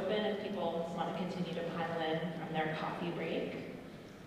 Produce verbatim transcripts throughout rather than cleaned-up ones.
open if people want to continue to pile in from their coffee break.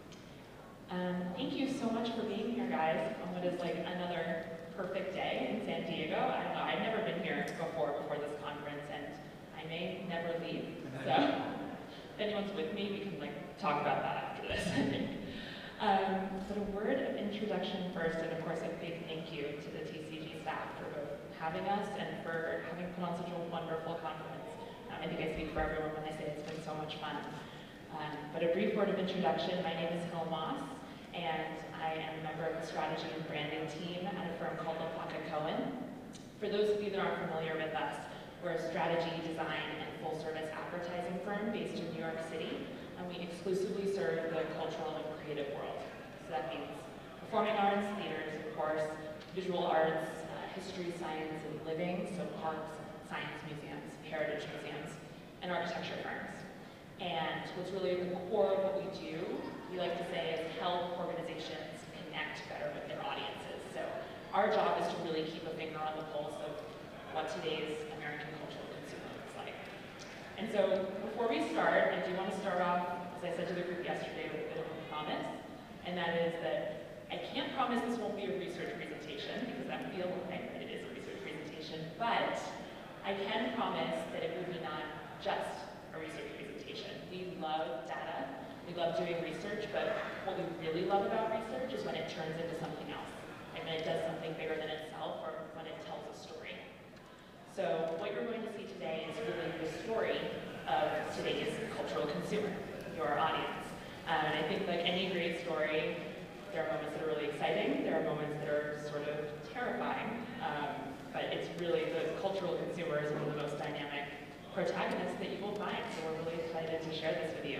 Um, thank you so much for being here, guys, on what is like another perfect day in San Diego. I don't know, I've never been here before, before this conference, and I may never leave. So if anyone's with me, we can like talk about that after this, I think. Um, but a word of introduction first, and of course a big thank you to the T C G staff for both having us and for having put on such a wonderful conference. Um, I think I speak for everyone when I say it's been so much fun. Um, but a brief word of introduction, my name is Hill Moss, and I am a member of the strategy and branding team at a firm called LaPlaca Cohen. For those of you that aren't familiar with us, we're a strategy, design, and full-service advertising firm based in New York City, and we exclusively serve the cultural and creative world. So that means performing arts, theaters, of course, visual arts, uh, history, science, and living, so parks, science museums, heritage museums, and architecture firms. And what's really at the core of what we do, we like to say, is help organizations connect better with their audiences. So our job is to really keep a finger on the pulse of what today's American cultural consumer looks like. And so before we start, I do want to start off, as I said to the group yesterday, with a bit of a promise, and that is that I can't promise this won't be a research presentation, because that feels like it is a research presentation, but I can promise that it will be not just a research presentation. We love data, we love doing research, but what we really love about research is when it turns into something else, and when it does something bigger than itself, or when it tells a story. So what you're going to see today is really the story of today's cultural consumer, your audience. Um, and I think like any great story, there are moments that are really exciting, there are moments that are sort of terrifying, um, but it's really the cultural consumer is one of the most dynamic protagonists that you will find, so we're really excited to share this with you.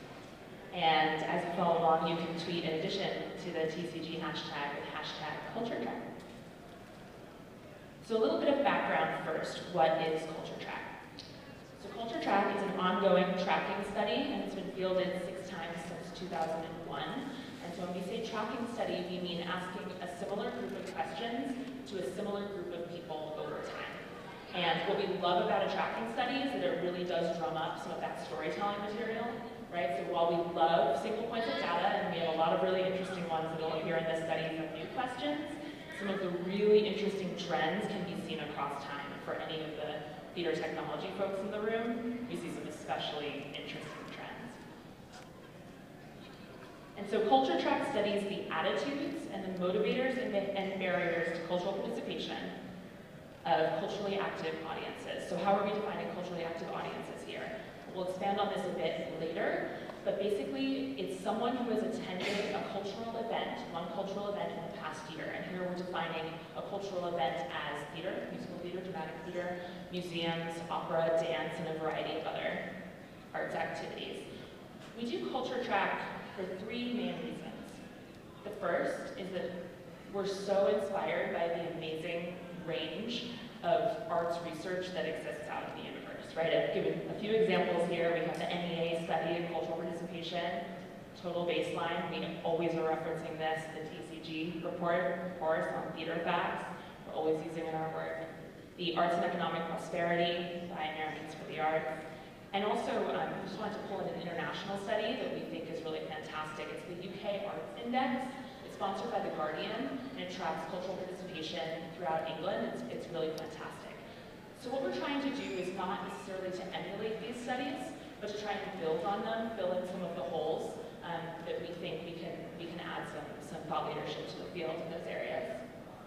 And as you follow along, you can tweet in addition to the T C G hashtag with hashtag CultureTrack. So a little bit of background first, what is CultureTrack? So CultureTrack is an ongoing tracking study, and it's been fielded six times since two thousand one. And so when we say tracking study, we mean asking a similar group of questions to a similar group of people over time. And what we love about a tracking study is that it really does drum up some of that storytelling material, right? So while we love single points of data, and we have a lot of really interesting ones that will appear in this study from new questions, some of the really interesting trends can be seen across time. For any of the theater technology folks in the room, we see some especially interesting trends. And so CultureTrack studies the attitudes and the motivators and, and barriers to cultural participation of culturally active audiences. So how are we defining culturally active audiences here? We'll expand on this a bit later, but basically it's someone who has attended a cultural event, one cultural event in the past year, and here we're defining a cultural event as theater, musical theater, dramatic theater, museums, opera, dance, and a variety of other arts activities. We do CultureTrack for three main reasons. The first is that we're so inspired by the amazing range of arts research that exists out in the universe, right? I've given a few examples here. We have the N E A study of cultural participation, total baseline. We always are referencing this, the T C G report, of course, on theater facts. We're always using in our work. The Arts and Economic Prosperity by Americans for the Arts. And also, um, we just wanted to pull in an international study that we think is really fantastic. It's the U K Arts Index. Sponsored by The Guardian, and it tracks cultural participation throughout England. It's, it's really fantastic. So what we're trying to do is not necessarily to emulate these studies, but to try and build on them, fill in some of the holes um, that we think we can, we can add some, some thought leadership to the field in those areas.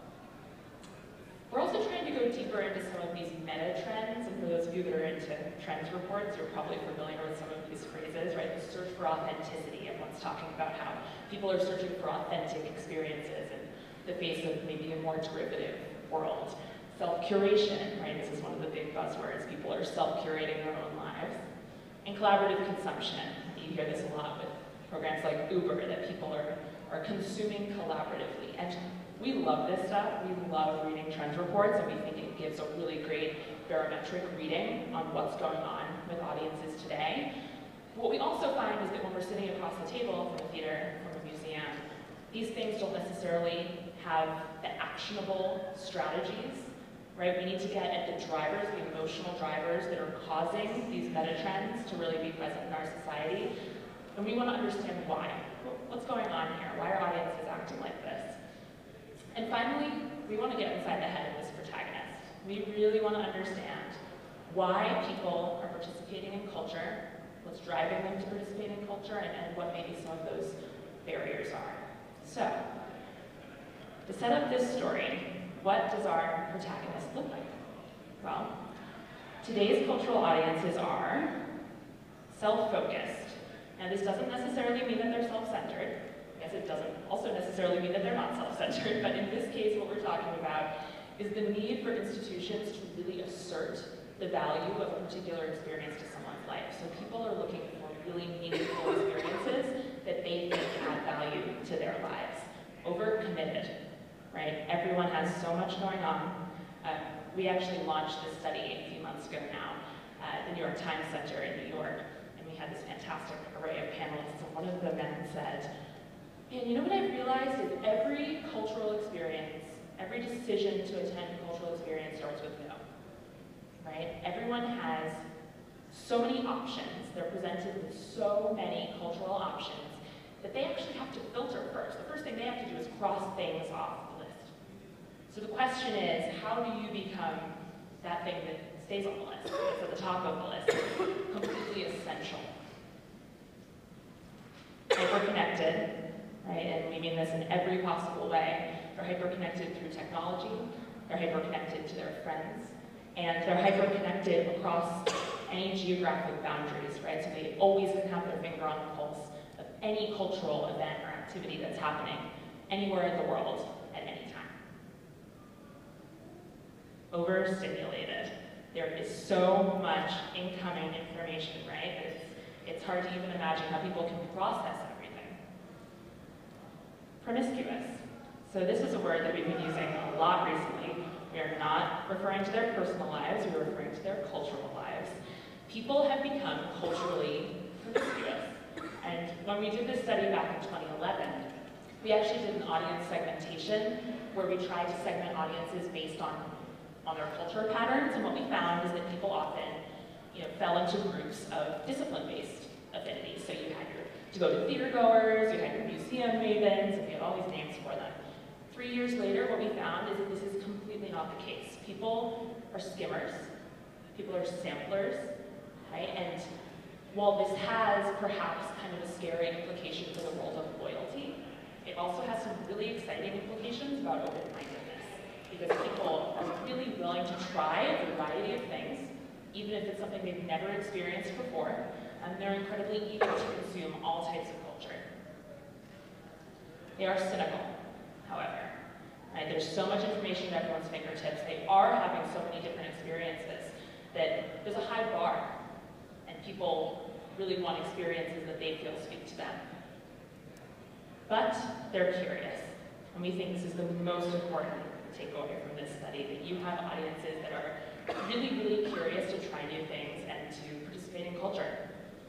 We're also trying to go deeper into some of these meta trends, and for those of you that are into trends reports, you're probably familiar with some of these phrases, right? The search for authenticity. Everyone's talking about how people are searching for authentic experiences in the face of maybe a more derivative world. Self-curation, right? This is one of the big buzzwords. People are self-curating their own lives. And collaborative consumption. You hear this a lot with programs like Uber, that people are, are consuming collaboratively. And we love this stuff. We love reading trends reports, and we think it gives a really great barometric reading on what's going on with audiences today. What we also find is that when we're sitting across the table from a theater, from a museum, these things don't necessarily have the actionable strategies right? We need to get at the drivers, the emotional drivers that are causing these meta trends to really be present in our society. And we want to understand why. What's going on here? Why are audiences acting like this? And finally, we want to get inside the head of this protagonist. We really want to understand why people are participating in culture, what's driving them to participate in culture, and, and what maybe some of those barriers are. So, to set up this story, what does our protagonist look like? Well, today's cultural audiences are self-focused. Now, this doesn't necessarily mean that they're self-centered. I guess it doesn't also necessarily mean that they're not self-centered, but in this case, what we're talking about is the need for institutions to really assert the value of a particular experience to someone's life. So people are looking for really meaningful experiences that they think add value to their lives. Overcommitted, right? Everyone has so much going on. Uh, we actually launched this study a few months ago now at the New York Times Center in New York, and we had this fantastic array of panelists, and one of the men said, and you know what I've realized is every cultural experience, every decision to attend a cultural experience starts with no, right? Everyone has so many options. They're presented with so many cultural options that they actually have to filter first. The first thing they have to do is cross things off the list. So the question is, how do you become that thing that stays on the list, that's at the top of the list, completely essential? Hyper-connected, right? And we mean this in every possible way. They're hyper-connected through technology, they're hyper-connected to their friends, and they're hyper-connected across any geographic boundaries, right? So they always can have their finger on the pulse of any cultural event or activity that's happening anywhere in the world at any time. Overstimulated. There is so much incoming information, right? It's, it's hard to even imagine how people can process everything. Promiscuous. So this is a word that we've been using a lot recently. We are not referring to their personal lives, we're referring to their cultural lives. People have become culturally promiscuous. And when we did this study back in twenty eleven, we actually did an audience segmentation where we tried to segment audiences based on, on their culture patterns, and what we found is that people often you know, fell into groups of discipline-based affinities. So you had your devoted theater goers, you had your museum mavens, and we had all these names for them. Three years later, what we found is that this is completely not the case. People are skimmers, people are samplers, right? And while this has perhaps kind of a scary implication for the world of loyalty, it also has some really exciting implications about open-mindedness, because people are really willing to try a variety of things, even if it's something they've never experienced before, and they're incredibly eager to consume all types of culture. They are cynical, however. Right? There's so much information at everyone's fingertips. They are having so many different experiences that there's a high bar, and people really want experiences that they feel speak to them. But they're curious, and we think this is the most important takeaway from this study, that you have audiences that are really, really curious to try new things and to participate in culture.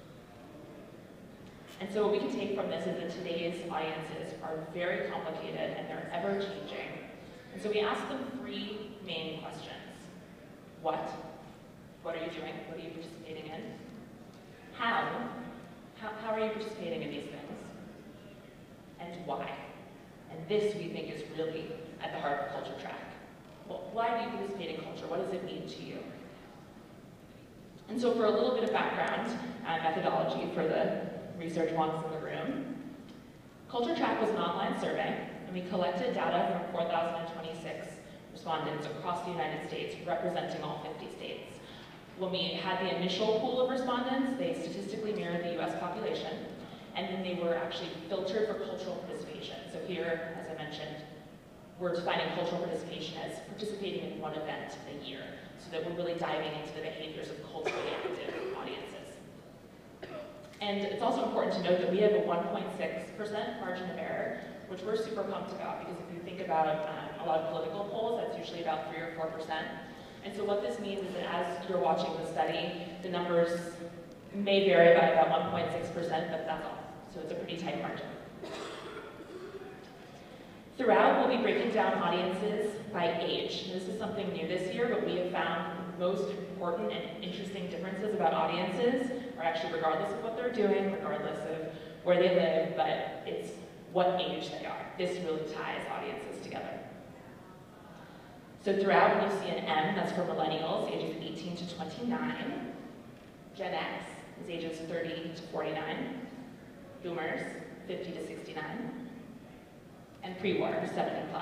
And so what we can take from this is that today's audiences are very complicated and they're ever changing. And so we ask them three main questions. What? What are you doing? What are you participating in? How? How, how are you participating in these things? And why? And this, we think, is really at the heart of Culture Track. Well, why do you participate in culture? What does it mean to you? And so for a little bit of background and methodology for the research wonks in the room, Culture Track was an online survey, and we collected data from four thousand twenty-six respondents across the United States, representing all fifty states. When we had the initial pool of respondents, they statistically mirrored the U S population, and then they were actually filtered for cultural participation. So here, as I mentioned, we're defining cultural participation as participating in one event a year, so that we're really diving into the behaviors of culturally active audiences. And it's also important to note that we have a one point six percent margin of error, which we're super pumped about, because if you think about um, a lot of political polls, that's usually about three or four percent. And so what this means is that as you're watching the study, the numbers may vary by about one point six percent, but that's all. So it's a pretty tight margin. Throughout, we'll be breaking down audiences by age. This is something new this year, but we have found most important and interesting differences about audiences are actually regardless of what they're doing, regardless of where they live, but it's what age they are. This really ties audiences together. So throughout, when you see an M, that's for millennials, ages eighteen to twenty-nine. Gen X is ages thirty to forty-nine. Boomers, fifty to sixty-nine. And pre-war, seventy plus.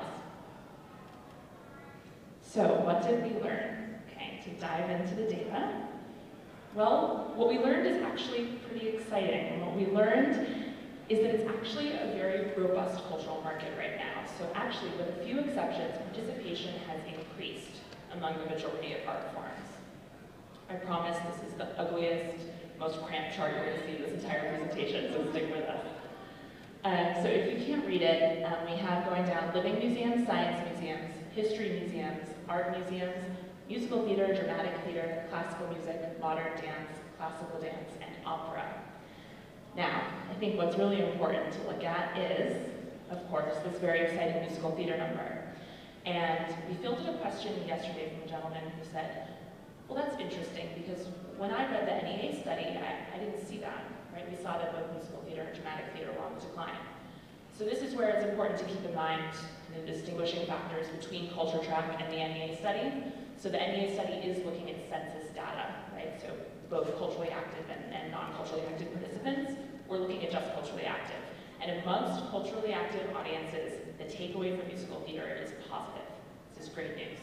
So what did we learn? Okay, to dive into the data. Well, what we learned is actually pretty exciting. And what we learned is that it's actually a very robust cultural market right now. So actually, with a few exceptions, participation has increased among the majority of art forms. I promise this is the ugliest, most cramped chart you're going to see this entire presentation, so stick with us. Um, so if you can't read it, um, we have going down living museums, science museums, history museums, art museums, musical theater, dramatic theater, classical music, modern dance, classical dance, and opera. Now, I think what's really important to look at is, of course, this very exciting musical theater number. And we fielded a question yesterday from a gentleman who said, well, that's interesting, because when I read the N E A study, I, I didn't see that, right? We saw that both musical theater and dramatic theater were on the decline. So this is where it's important to keep in mind the distinguishing factors between Culture Track and the N E A study. So the N E A study is looking at census data, right? So both culturally active and, and non-culturally active participants. We're looking at just culturally active. And amongst culturally active audiences, the takeaway from musical theater is positive. This is great news.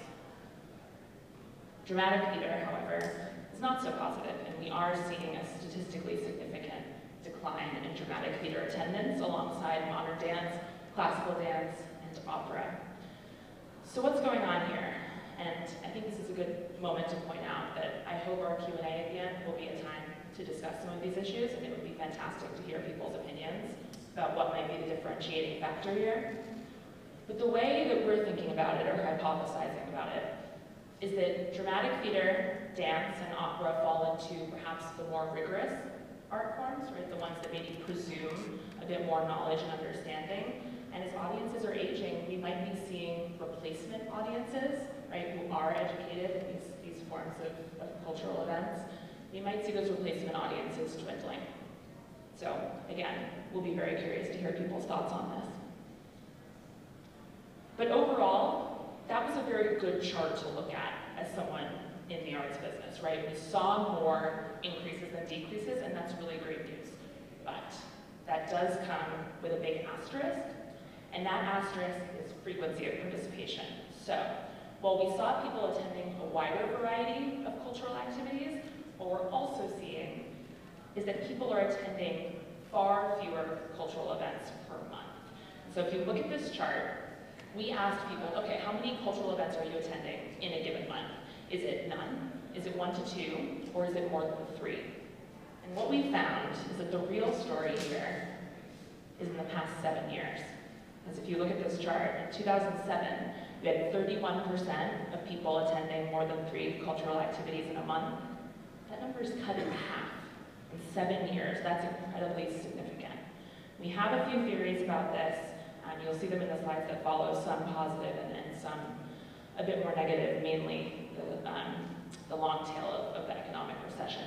Dramatic theater, however, is not so positive, and we are seeing a statistically significant decline in dramatic theater attendance alongside modern dance, classical dance, and opera. So what's going on here? And I think this is a good moment to point out that I hope our Q and A at the end will be a time to discuss some of these issues, and it would be fantastic to hear people's opinions about what might be the differentiating factor here. But the way that we're thinking about it, or hypothesizing about it, is that dramatic theater, dance, and opera fall into perhaps the more rigorous art forms, right? The ones that maybe presume a bit more knowledge and understanding. And as audiences are aging, we might be seeing replacement audiences, right, who are educated in these, these forms of, of cultural events. We might see those replacement audiences dwindling. So again, we'll be very curious to hear people's thoughts on this. But overall, that was a very good chart to look at as someone in the arts business, right? We saw more increases than decreases, and that's really great news. But that does come with a big asterisk, and that asterisk is frequency of participation. So while we saw people attending a wider variety of cultural activities, what we're also seeing is that people are attending far fewer cultural events per month. So if you look at this chart, we asked people, okay, how many cultural events are you attending in a given month? Is it none? Is it one to two? Or is it more than three? And what we found is that the real story here is in the past seven years. Because if you look at this chart, in two thousand seven, we had thirty-one percent of people attending more than three cultural activities in a month. That number is cut in half in seven years. That's incredibly significant. We have a few theories about this. Um, you'll see them in the slides that follow, some positive and, and some a bit more negative, mainly the, um, the long tail of, of the economic recession.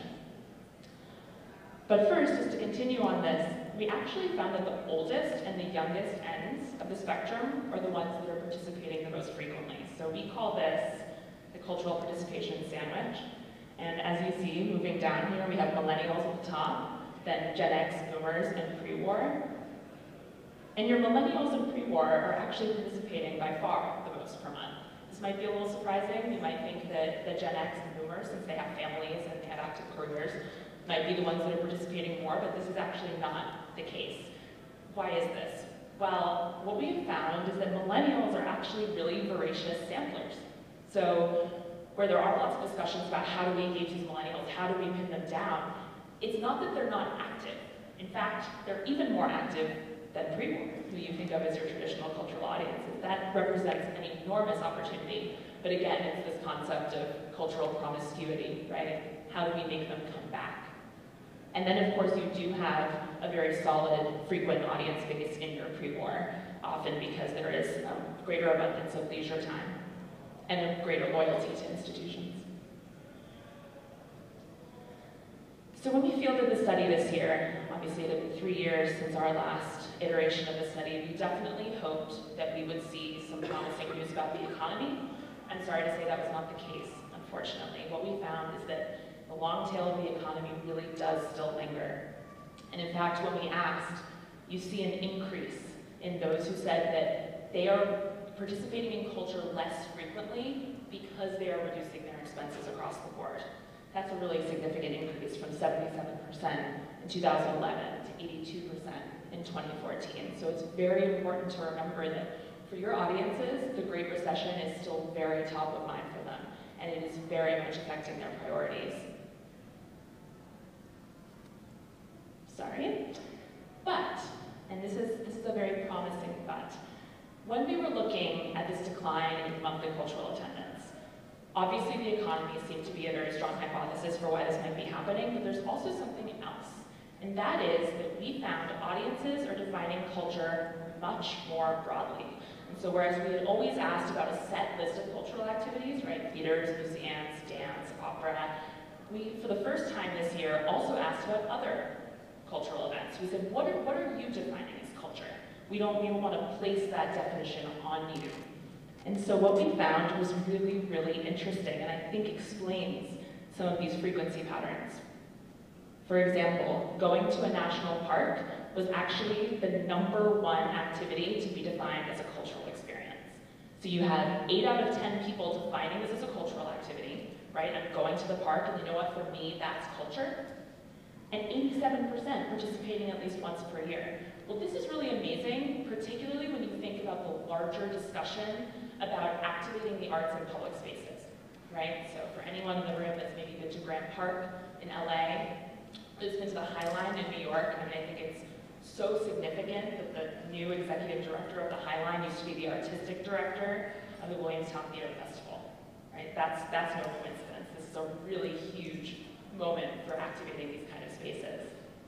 But first, just to continue on this, we actually found that the oldest and the youngest ends of the spectrum are the ones that are participating the most frequently. So we call this the cultural participation sandwich. And as you see, moving down here, we have millennials at the top, then Gen X, boomers, and pre-war. And your millennials and pre-war are actually participating by far the most per month. This might be a little surprising. You might think that the Gen X and boomers, since they have families and they have active careers, might be the ones that are participating more, but this is actually not the case. Why is this? Well, what we've found is that millennials are actually really voracious samplers. So where there are lots of discussions about how do we engage these millennials, how do we pin them down, it's not that they're not active. In fact, they're even more active than pre-war, who you think of as your traditional cultural audiences. That represents an enormous opportunity. But again, it's this concept of cultural promiscuity, right? How do we make them come back? And then, of course, you do have a very solid, frequent audience base in your pre-war often because there is um, greater abundance of leisure time and a greater loyalty to institutions. So when we fielded the study this year, obviously it had been three years since our last iteration of the study, we definitely hoped that we would see some promising news about the economy. I'm sorry to say that was not the case, unfortunately. What we found is that the long tail of the economy really does still linger. And in fact, when we asked, you see an increase in those who said that they are participating in culture less frequently because they are reducing their expenses across the board. That's a really significant increase from seventy-seven percent in two thousand eleven to eighty-two percent in twenty fourteen. So it's very important to remember that for your audiences, the Great Recession is still very top of mind for them, and it is very much affecting their priorities. Sorry. But, and this is, this is a very promising but, when we were looking at this decline in monthly cultural attendance, obviously the economy seemed to be a very strong hypothesis for why this might be happening, but there's also something else. And that is that we found audiences are defining culture much more broadly. And so whereas we had always asked about a set list of cultural activities, right, theaters, museums, dance, opera, we, for the first time this year, also asked about other cultural events. We said, what are, what are you defining as culture? We don't even want to place that definition on you. And so what we found was really, really interesting, and I think explains some of these frequency patterns. For example, going to a national park was actually the number one activity to be defined as a cultural experience. So you had eight out of ten people defining this as a cultural activity, right? I'm going to the park, and you know what, for me, that's culture. And eighty-seven percent participating at least once per year. Well, this is really amazing, particularly when you think about the larger discussion about activating the arts in public spaces, right? So for anyone in the room that's maybe been to Grant Park in L A, that's been to the High Line in New York, I mean, I think it's so significant that the new executive director of the High Line used to be the artistic director of the Williamstown Theater Festival, right? That's, that's no coincidence. This is a really huge moment for activating these kind of spaces.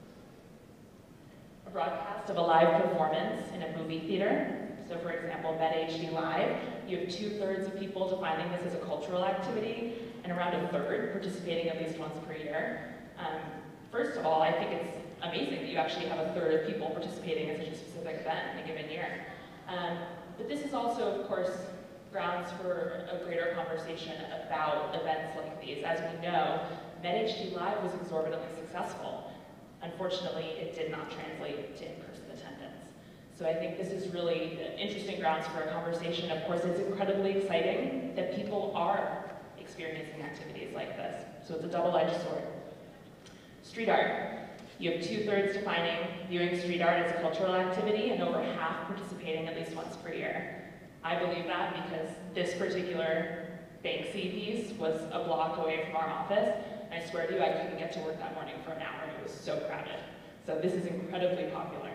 A broadcast of a live performance in a movie theater. So for example, MedHD Live, you have two-thirds of people defining this as a cultural activity, and around a third participating at least once per year. Um, first of all, I think it's amazing that you actually have a third of people participating in such a specific event in a given year. Um, but this is also, of course, grounds for a greater conversation about events like these. As we know, MedHD Live was exorbitantly successful. Unfortunately, it did not translate to in-person attendance. So I think this is really interesting grounds for a conversation. Of course, it's incredibly exciting that people are experiencing activities like this. So it's a double-edged sword. Street art. You have two-thirds defining viewing street art as a cultural activity and over half participating at least once per year. I believe that because this particular Banksy piece was a block away from our office. And I swear to you, I couldn't get to work that morning for an hour. It was so crowded. So this is incredibly popular.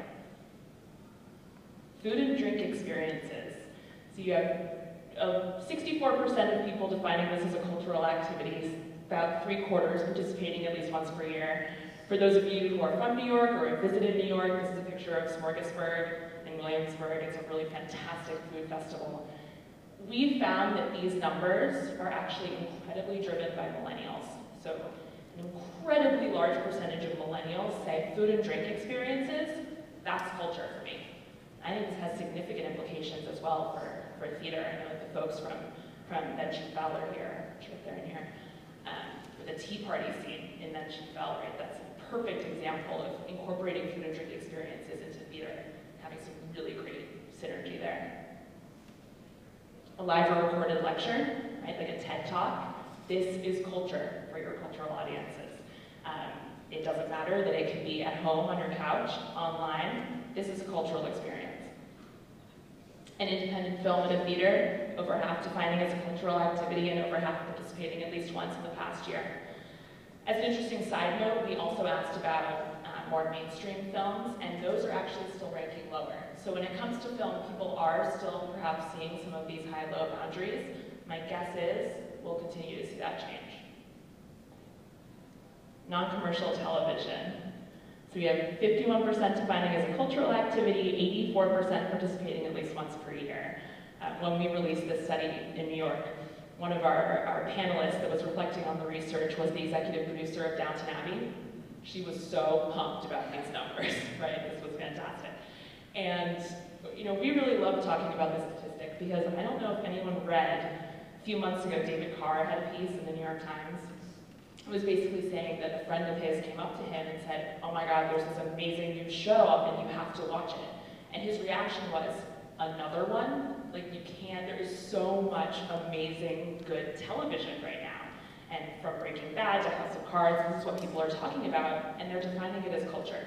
Food and drink experiences. So you have sixty-four percent of people defining this as a cultural activity, about three quarters participating at least once per year. For those of you who are from New York or have visited New York, this is a picture of Smorgasburg in Williamsburg. It's a really fantastic food festival. We found that these numbers are actually incredibly driven by millennials. So an incredibly large percentage of millennials say food and drink experiences, that's culture for me. I think this has significant implications as well for, for theater. I know that the folks from, from Then Chief Fowler here, I'm sure if they're in here, um, with the Tea Party scene in Then Chief Fowler, right? That's a perfect example of incorporating food and drink experiences into theater, having some really great synergy there. A live or recorded lecture, right, like a TED Talk. This is culture for your cultural audiences. Um, it doesn't matter that it can be at home on your couch, online. This is a cultural experience. An independent film at a theater, over half defining as a cultural activity and over half participating at least once in the past year. As an interesting side note, we also asked about uh, more mainstream films, and those are actually still ranking lower. So when it comes to film, people are still perhaps seeing some of these high-low boundaries. My guess is we'll continue to see that change. Non-commercial television. So we have fifty-one percent defining as a cultural activity, eighty-four percent participating at least once per year. Uh, when we released this study in New York, one of our, our panelists that was reflecting on the research was the executive producer of Downton Abbey. She was so pumped about these numbers, right? This was fantastic. And you know, we really love talking about this statistic because I don't know if anyone read, a few months ago, David Carr had a piece in the New York Times. It was basically saying that a friend of his came up to him and said, oh my God, there's this amazing new show and you have to watch it. And his reaction was, another one? Like you can't, there is so much amazing, good television right now. And from Breaking Bad to House of Cards, this is what people are talking about, and they're defining it as culture.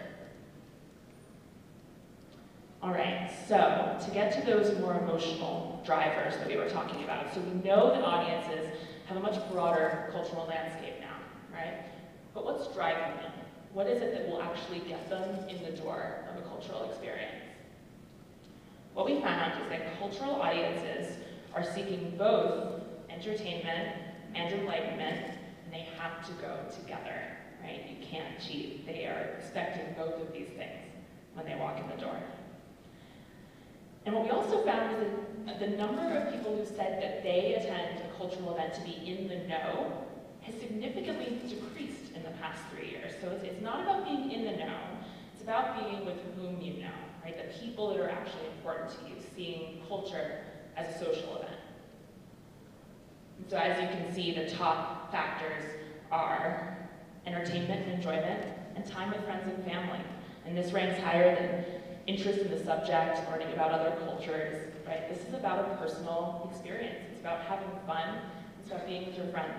All right, so to get to those more emotional drivers that we were talking about, so we know that audiences have a much broader cultural landscape now, right? But what's driving them? What is it that will actually get them in the door of a cultural experience? What we found is that cultural audiences are seeking both entertainment and enlightenment, and they have to go together, right? You can't cheat. They are expecting both of these things when they walk in the door. And what we also found is that the number of people who said that they attend a cultural event to be in the know has significantly decreased in the past three years. So it's, it's not about being in the know, it's about being with whom you know, right? The people that are actually important to you, seeing culture as a social event. And so as you can see, the top factors are entertainment and enjoyment, and time with friends and family. And this ranks higher than interest in the subject, learning about other cultures, right? This is about a personal experience. It's about having fun. It's about being with your friends.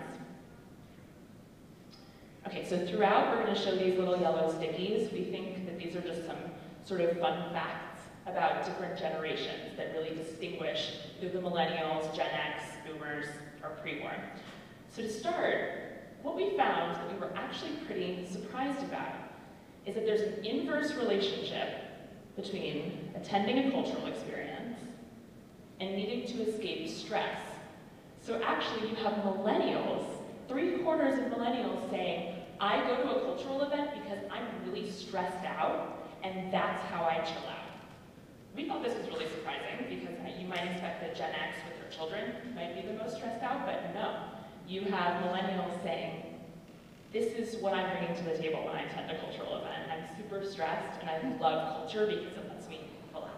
Okay, so throughout we're going to show these little yellow stickies. We think that these are just some sort of fun facts about different generations that really distinguish who the millennials, Gen X, boomers, or pre-war. So to start, what we found that we were actually pretty surprised about is that there's an inverse relationship between attending a cultural experience and needing to escape stress. So actually you have millennials, three quarters of millennials saying, I go to a cultural event because I'm really stressed out and that's how I chill out. We thought this was really surprising because you might expect that Gen X with their children might be the most stressed out, but no. You have millennials saying, this is what I'm bringing to the table when I attend a cultural event. I'm super stressed and I love culture because it lets me relax.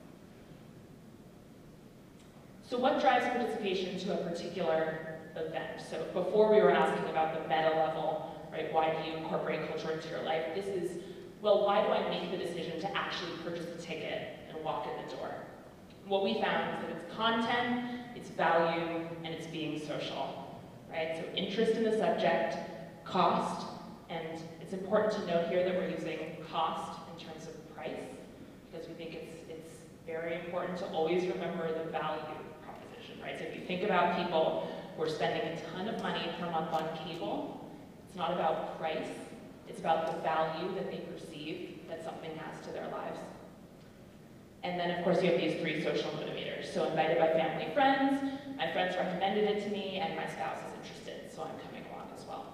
So what drives participation to a particular event? So before we were asking about the meta level, right, why do you incorporate culture into your life? This is, well, why do I make the decision to actually purchase a ticket and walk in the door? What we found is that it's content, it's value, and it's being social, right? So interest in the subject, cost, and it's important to note here that we're using cost in terms of price because we think it's, it's very important to always remember the value proposition, right? So if you think about people who are spending a ton of money per month on cable, it's not about price, it's about the value that they perceive that something has to their lives. And then of course you have these three social motivators. So invited by family, friends, my friends recommended it to me, and my spouse is interested, so I'm coming along as well.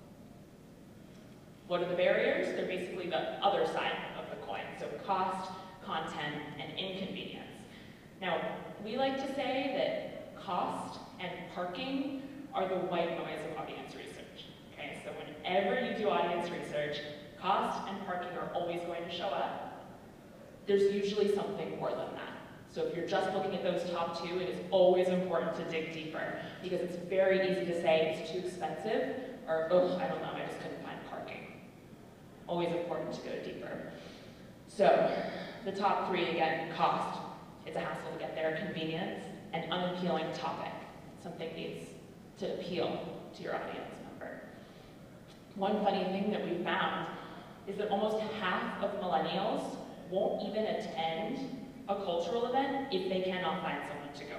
What are the barriers? They're basically the other side of the coin. So cost, content, and inconvenience. Now, we like to say that cost and parking are the white noise of audience research. Okay, so whenever you do audience research, cost and parking are always going to show up. There's usually something more than that. So if you're just looking at those top two, it is always important to dig deeper because it's very easy to say it's too expensive or, oh, I don't know, I just couldn't find parking. Always important to go deeper. So the top three, again, cost, it's a hassle to get there, convenience, and unappealing topic. Something needs to appeal to your audience member. One funny thing that we found is that almost half of millennials won't even attend a cultural event if they cannot find someone to go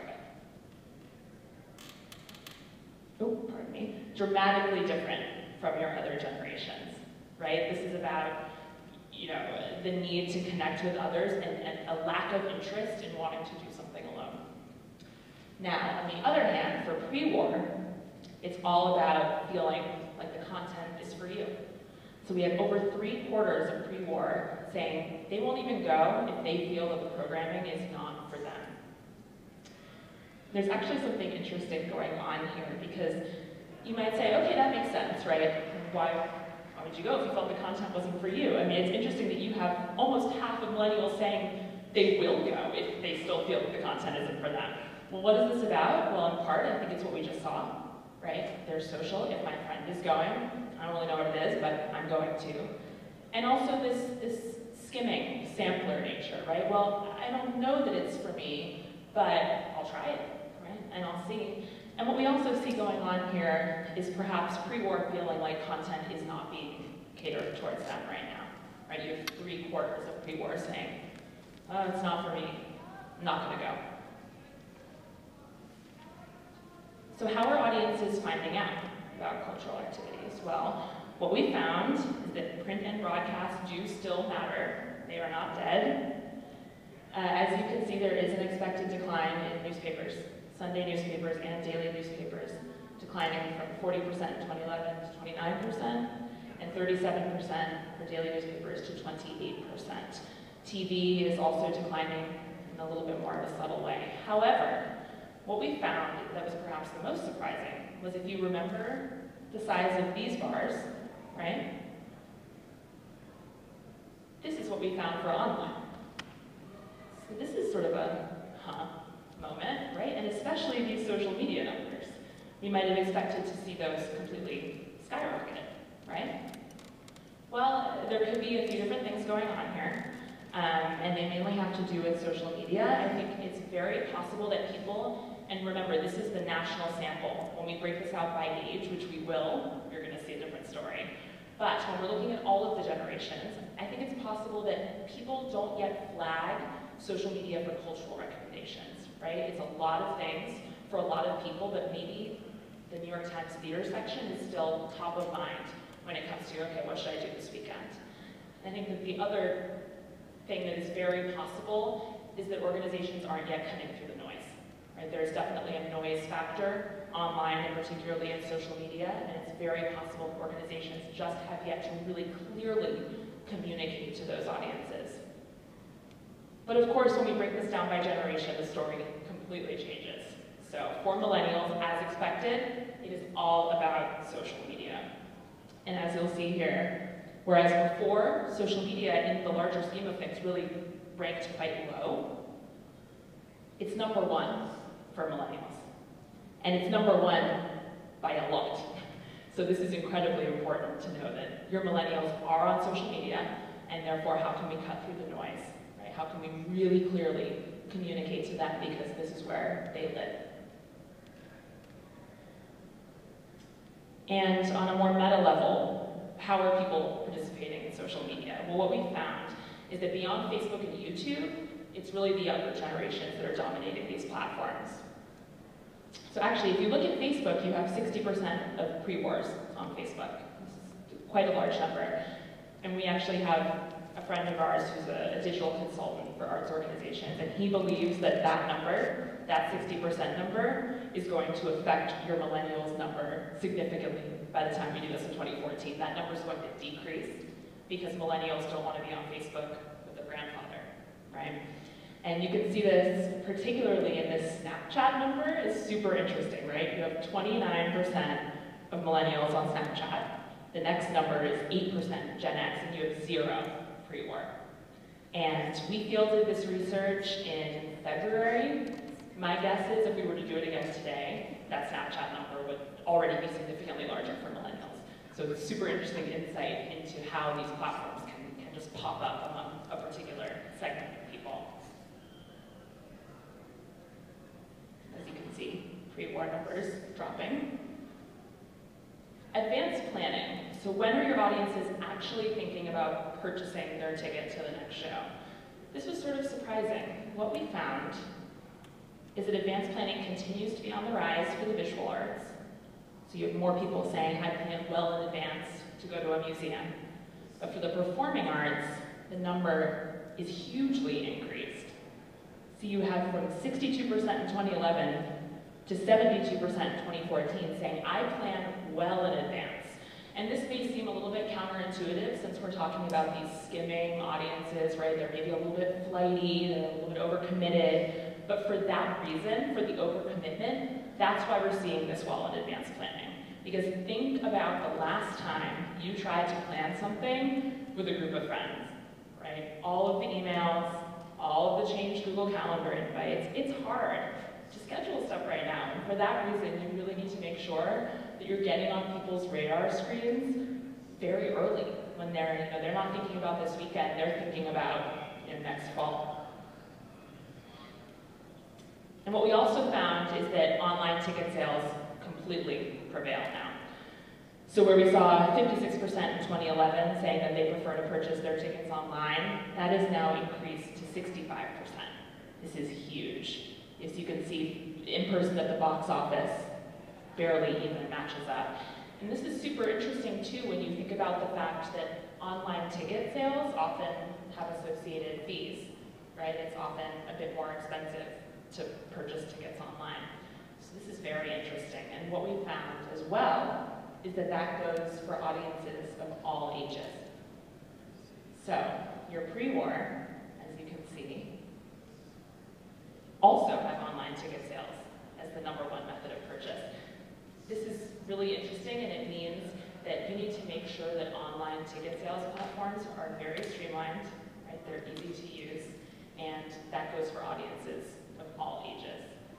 with. Oh, pardon me. Dramatically different from your other generations, right? This is about, you know, the need to connect with others and, and a lack of interest in wanting to do something alone. Now, on the other hand, for pre-war, it's all about feeling like the content is for you. So we have over three quarters of pre-war saying they won't even go if they feel that the programming is not for them. There's actually something interesting going on here, because you might say, okay, that makes sense, right? Why, why would you go if you felt the content wasn't for you? I mean, it's interesting that you have almost half of millennials saying they will go if they still feel that the content isn't for them. Well, what is this about? Well, in part, I think it's what we just saw, right? There's social. If my friend is going, I don't really know what it is, but I'm going to. And also this, this skimming, sampler nature, right? Well, I don't know that it's for me, but I'll try it, right? And I'll see. And what we also see going on here is perhaps pre-war feeling like content is not being catered towards them right now, right? You have three quarters of pre-war saying, oh, it's not for me, I'm not gonna go. So how are audiences finding out about cultural activities? Well, what we found is that print and broadcast do still matter. They are not dead. Uh, as you can see, there is an expected decline in newspapers, Sunday newspapers and daily newspapers, declining from forty percent in twenty eleven to twenty-nine percent, and thirty-seven percent for daily newspapers to twenty-eight percent. T V is also declining in a little bit more of a subtle way. However, what we found that was perhaps the most surprising was, if you remember the size of these bars, right? This is what we found for online. So this is sort of a huh moment, right? And especially these social media numbers. We might have expected to see those completely skyrocket, right? Well, there could be a few different things going on here. Um, and they mainly have to do with social media. I think it's very possible that people, and remember, this is the national sample. When we break this out by age, which we will, you're going to see a different story. But when we're looking at all of the generations, I think it's possible that people don't yet flag social media for cultural recommendations, right? It's a lot of things for a lot of people, but maybe the New York Times theater section is still top of mind when it comes to, okay, what should I do this weekend? I think that the other thing that is very possible is that organizations aren't yet cutting through the noise, right? There's definitely a noise factor online, and particularly in social media, and it's very possible organizations just have yet to really clearly communicate to those audiences. But of course, when we break this down by generation, the story completely changes. So for millennials, as expected, it is all about social media. And as you'll see here, whereas before, social media in the larger scheme of things really ranked quite low, it's number one for millennials. And it's number one by a lot. So this is incredibly important to know that your millennials are on social media, and therefore how can we cut through the noise, right? How can we really clearly communicate to them, because this is where they live. And on a more meta level, how are people participating in social media? Well, what we found is that beyond Facebook and YouTube, it's really the younger generations that are dominating these platforms. So actually, if you look at Facebook, you have sixty percent of pre-wars on Facebook. This is quite a large number. And we actually have a friend of ours who's a, a digital consultant for arts organizations, and he believes that that number, that sixty percent number, is going to affect your millennials number significantly by the time we do this in twenty fourteen. That number is going to decrease because millennials don't want to be on Facebook with their grandfather, right? And you can see this particularly in this Snapchat number is super interesting, right? You have twenty-nine percent of millennials on Snapchat. The next number is eight percent Gen X, and you have zero pre-war. And we fielded this research in February. My guess is if we were to do it again today, that Snapchat number would already be significantly larger for millennials. So it's super interesting insight into how these platforms can, can just pop up among a particular segment of people. As you can see, pre-war numbers dropping. Advanced planning. So when are your audiences actually thinking about purchasing their ticket to the next show? This was sort of surprising. What we found is that advanced planning continues to be on the rise for the visual arts. So you have more people saying, I plan well in advance to go to a museum. But for the performing arts, the number is hugely increased. So you have from sixty-two percent in twenty eleven to seventy-two percent in twenty fourteen saying, I plan well in advance. And this may seem a little bit counterintuitive counterintuitive since we're talking about these skimming audiences, right? They're maybe a little bit flighty, they're a little bit overcommitted, but for that reason, for the overcommitment, that's why we're seeing this well in advanced planning. Because think about the last time you tried to plan something with a group of friends, right? All of the emails, all of the changed Google Calendar invites, it's hard to schedule stuff right now. And for that reason, you really need to make sure that you're getting on people's radar screens very early when they're, you know, they're not thinking about this weekend, they're thinking about, you know, next fall. And what we also found is that online ticket sales completely prevail now. So where we saw fifty-six percent in twenty eleven saying that they prefer to purchase their tickets online, that has now increased to sixty-five percent. This is huge. As you can see, in person at the box office barely even matches up. And this is super interesting too when you think about the fact that online ticket sales often have associated fees, right? It's often a bit more expensive to purchase tickets online. So this is very interesting. And what we found as well is that that goes for audiences of all ages. So your pre-war, as you can see, also have online ticket sales as the number one method of purchase. This is really interesting, and it means that you need to make sure that online ticket sales platforms are very streamlined, right? They're easy to use, and that goes for audiences of all ages.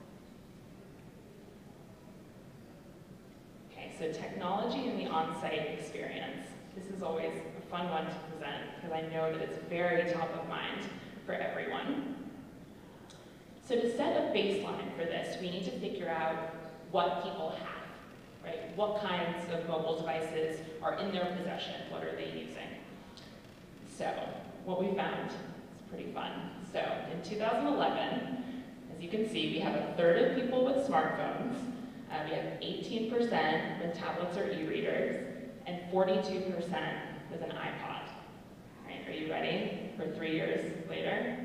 Okay, so technology in the on-site experience. This is always a fun one to present because I know that it's very top of mind for everyone. So to set a baseline for this, we need to figure out what people have, right? What kinds of mobile devices are in their possession? What are they using? So what we found is pretty fun. So in two thousand eleven, as you can see, we have a third of people with smartphones. Uh, we have eighteen percent with tablets or e-readers, and forty-two percent with an iPod. All right, are you ready for three years later?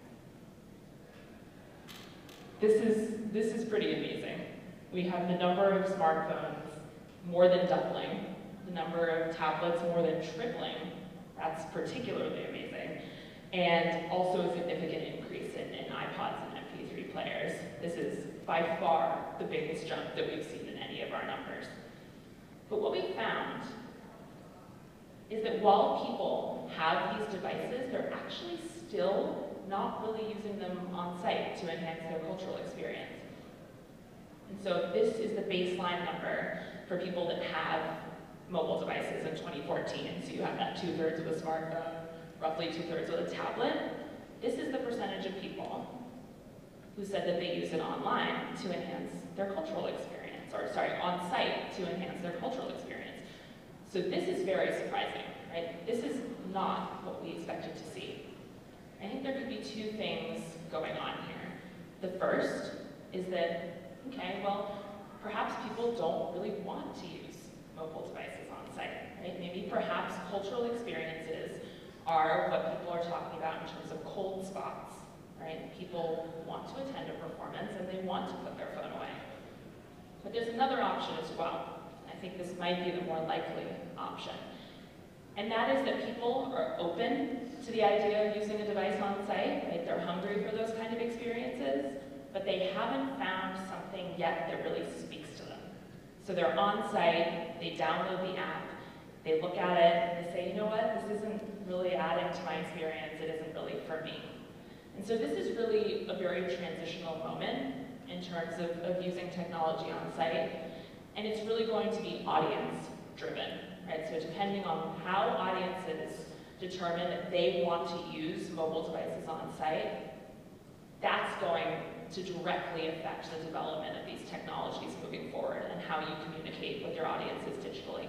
This is, this is pretty amazing. We have the number of smartphones more than doubling, the number of tablets more than tripling. That's particularly amazing. And also a significant increase in, in iPods and M P three players. This is by far the biggest jump that we've seen in any of our numbers. But what we found is that while people have these devices, they're actually still not really using them on site to enhance their cultural experience. And so this is the baseline number for people that have mobile devices in twenty fourteen. So you have that two-thirds with a smartphone, roughly two-thirds with a tablet. This is the percentage of people who said that they use it online to enhance their cultural experience, or sorry, on site to enhance their cultural experience. So this is very surprising, right? This is not what we expected to see. I think there could be two things going on here. The first is that, okay, well, perhaps people don't really want to use mobile devices on site, right? Maybe perhaps cultural experiences are what people are talking about in terms of cold spots, right? People want to attend a performance and they want to put their phone away. But there's another option as well. I think this might be the more likely option. And that is that people are open to the idea of using a device on site, right? They're hungry for those kind of experiences, but they haven't found something yet that really speaks to them. So they're on site, they download the app, they look at it, and they say, you know what, this isn't really adding to my experience, it isn't really for me. And so this is really a very transitional moment in terms of, of using technology on site, and it's really going to be audience driven, right? So depending on how audiences determine that they want to use mobile devices on site, that's going to directly affect the development of these technologies moving forward and how you communicate with your audiences digitally.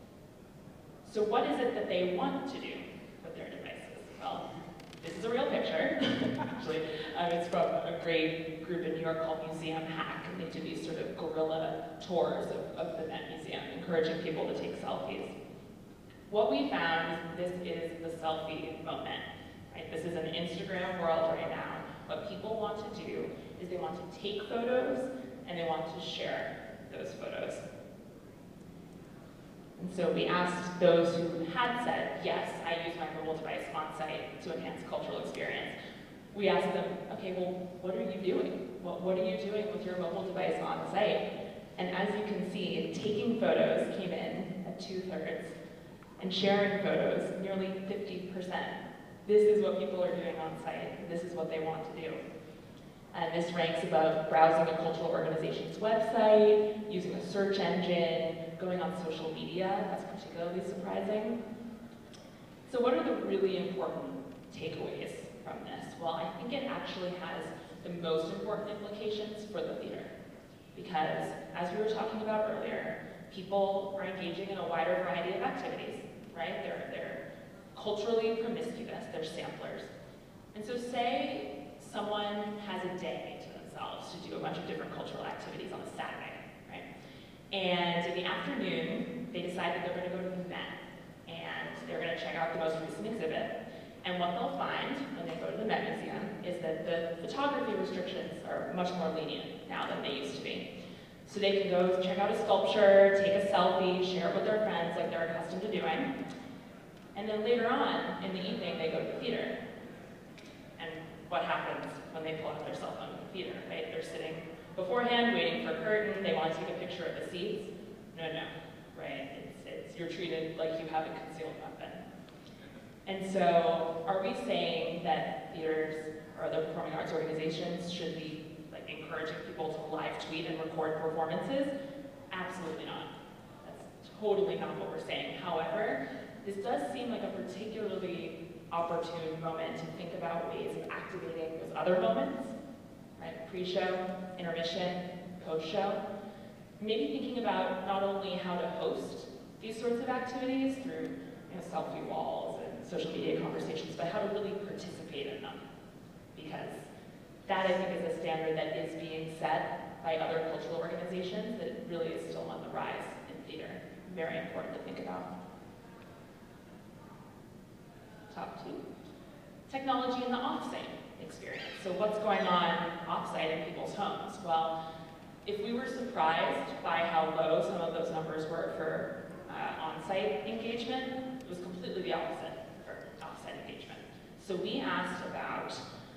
So what is it that they want to do with their devices? Well, this is a real picture, actually. Um, it's from a great group in New York called Museum Hack, and they do these sort of guerrilla tours of, of the Met Museum, encouraging people to take selfies. What we found is this is the selfie moment, right? This is an Instagram world right now. What people want to do is they want to take photos and they want to share those photos. And so we asked those who had said, yes, I use my mobile device on site to enhance cultural experience. We asked them, okay, well, what are you doing? What, what are you doing with your mobile device on site? And as you can see, taking photos came in at two-thirds, and sharing photos, nearly fifty percent. This is what people are doing on site. This is what they want to do. And this ranks above browsing a cultural organization's website, using a search engine, going on social media. That's particularly surprising. So what are the really important takeaways from this? Well, I think it actually has the most important implications for the theater. Because, as we were talking about earlier, people are engaging in a wider variety of activities, right? They're, they're culturally promiscuous, they're samplers. And so say someone has a day to themselves to do a bunch of different cultural activities on a Saturday, right? And in the afternoon, they decide that they're going to go to the Met, and they're going to check out the most recent exhibit. And what they'll find when they go to the Met Museum is that the photography restrictions are much more lenient now than they used to be. So they can go check out a sculpture, take a selfie, share it with their friends like they're accustomed to doing. And then later on, in the evening, they go to the theater. And what happens when they pull out their cell phone in the theater, right? They're sitting beforehand, waiting for a curtain, they want to take a picture of the seats. No, no, right? It's, it's, you're treated like you have a concealed weapon. And so, are we saying that theaters or other performing arts organizations should be like encouraging people to live tweet and record performances? Absolutely not. That's totally not what we're saying. However, this does seem like a particularly opportune moment to think about ways of activating those other moments, right? Pre-show, intermission, post-show. Maybe thinking about not only how to host these sorts of activities through you know, selfie walls and social media conversations, but how to really participate in them. Because that, I think, is a standard that is being set by other cultural organizations that really is still on the rise in theater. Very important to think about. Top two. Technology in the off-site experience. So what's going on off-site in people's homes? Well, if we were surprised by how low some of those numbers were for uh, on-site engagement, it was completely the opposite for off-site engagement. So we asked about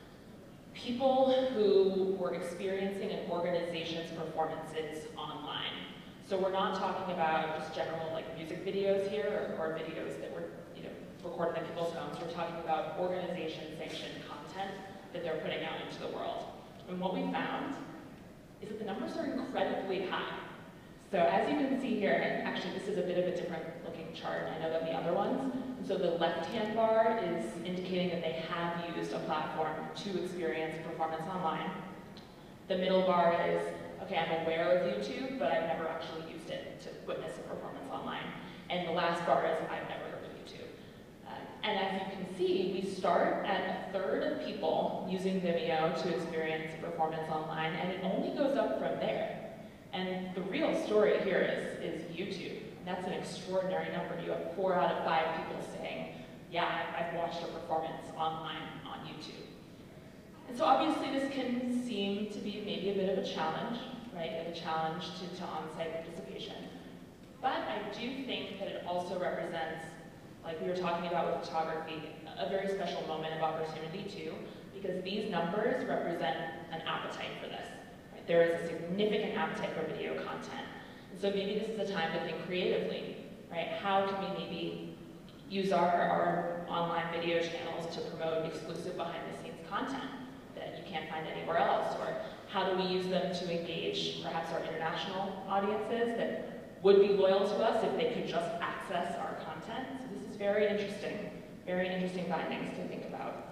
people who were experiencing an organization's performances online. So we're not talking about just general like music videos here or, or videos that were you know, recorded in people's homes. We're talking about organization-sanctioned content that they're putting out into the world. And what we found is that the numbers are incredibly high. So as you can see here, and actually this is a bit of a different looking chart, I know, than the other ones. And so the left-hand bar is indicating that they have used a platform to experience performance online. The middle bar is, okay, I'm aware of YouTube, but I've never actually used it to witness a performance online. And the last bar is, I've never heard of YouTube. Uh, and as you can see, we start at a third of people using Vimeo to experience a performance online, and it only goes up from there. And the real story here is, is YouTube. And that's an extraordinary number. You have four out of five people saying, yeah, I've watched a performance online on YouTube. And so obviously this can seem to be maybe a bit of a challenge, right? A challenge to, to on-site participation. But I do think that it also represents, like we were talking about with photography, a very special moment of opportunity too, because these numbers represent an appetite for this. Right? There is a significant appetite for video content. And so maybe this is a time to think creatively, right? How can we maybe use our, our online video channels to promote exclusive behind-the-scenes content that you can't find anywhere else? Or how do we use them to engage perhaps our international audiences that would be loyal to us if they could just access our content? So this is very interesting, very interesting findings to think about.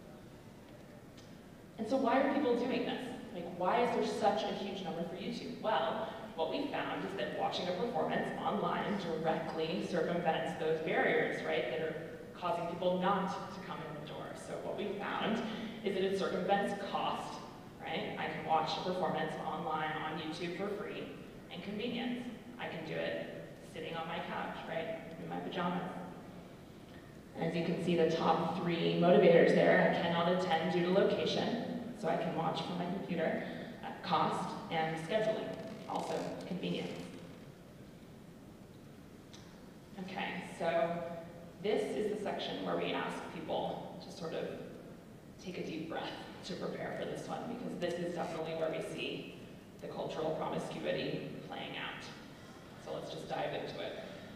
And so why are people doing this? Like, why is there such a huge number for YouTube? Well, what we found is that watching a performance online directly circumvents those barriers, right, that are causing people not to come in the door. So what we found is that it circumvents cost, right? I can watch a performance online on YouTube for free, and convenience. I can do it sitting on my couch, right, in my pajamas. As you can see, the top three motivators there, I cannot attend due to location, so I can watch from my computer, uh, cost, and scheduling, also convenience. Okay, so this is the section where we ask people to sort of take a deep breath to prepare for this one, because this is definitely where we see the cultural promiscuity playing out. So let's just dive into it.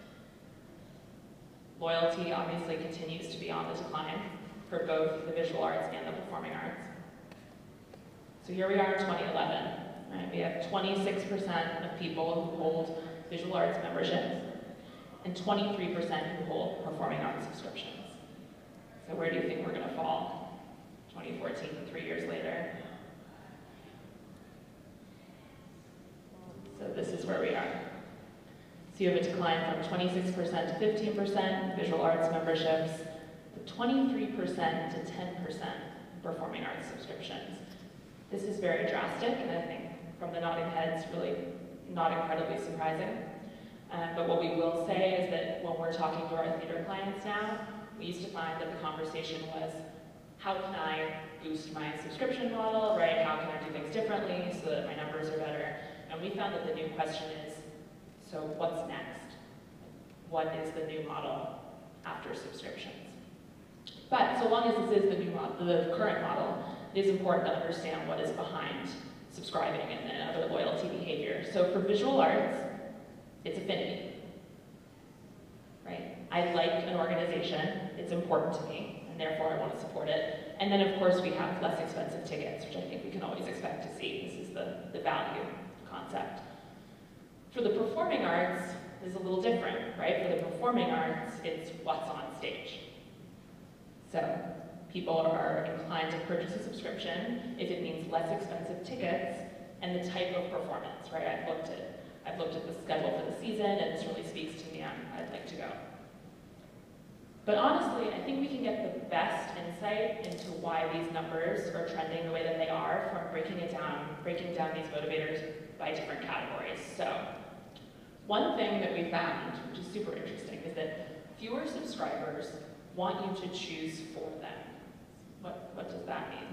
Loyalty obviously continues to be on the decline for both the visual arts and the performing arts. So here we are in twenty eleven, right? We have twenty-six percent of people who hold visual arts memberships and twenty-three percent who hold performing arts subscriptions. So where do you think we're gonna fall? twenty fourteen, three years later. So this is where we are. So you have a decline from twenty-six percent to fifteen percent visual arts memberships, to twenty-three percent to ten percent performing arts subscriptions. This is very drastic, and I think from the nodding heads, really not incredibly surprising. Um, but what we will say is that when we're talking to our theater clients now, we used to find that the conversation was, how can I boost my subscription model, right? How can I do things differently so that my numbers are better? And we found that the new question is, so what's next? What is the new model after subscriptions? But so long as this is the new model, the current model, it is important to understand what is behind subscribing and, and other loyalty behavior. So for visual arts, it's affinity, right? I like an organization, it's important to me, and therefore I want to support it. And then of course we have less expensive tickets, which I think we can always expect to see. This is the, the value concept. For the performing arts, it's a little different, right? For the performing arts, it's what's on stage. So people are inclined to purchase a subscription if it means less expensive tickets and the type of performance, right? I've looked at I've looked at the schedule for the season, and this really speaks to me. I'm, I'd like to go. But honestly, I think we can get the best insight into why these numbers are trending the way that they are from breaking it down, breaking down these motivators by different categories. So one thing that we found, which is super interesting, is that fewer subscribers want you to choose for them. What, what does that mean?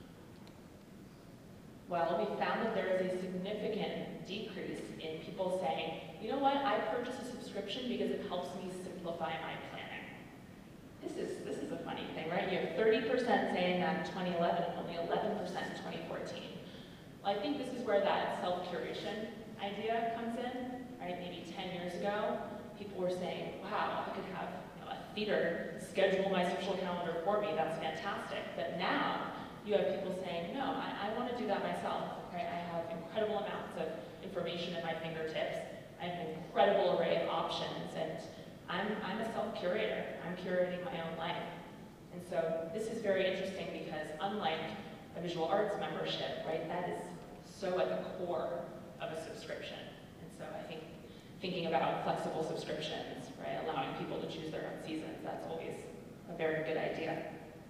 Well, we found that there is a significant decrease in people saying, you know what, I purchase a subscription because it helps me simplify my planning. This is, this is a funny thing, right? You have thirty percent saying that in twenty eleven and only eleven percent in twenty fourteen. Well, I think this is where that self-curation idea comes in, right? Maybe ten years ago, people were saying, wow, I could have you know, a theater schedule my social calendar for me, that's fantastic. But now, you have people saying, no, I, I want to do that myself, right? I have incredible amounts of information at my fingertips. I have an incredible array of options, and I'm, I'm a self-curator. I'm curating my own life. And so this is very interesting because unlike a visual arts membership, right, that is so at the core of a subscription. And so I think thinking about flexible subscriptions, right, allowing people to choose their own seasons, that's always a very good idea.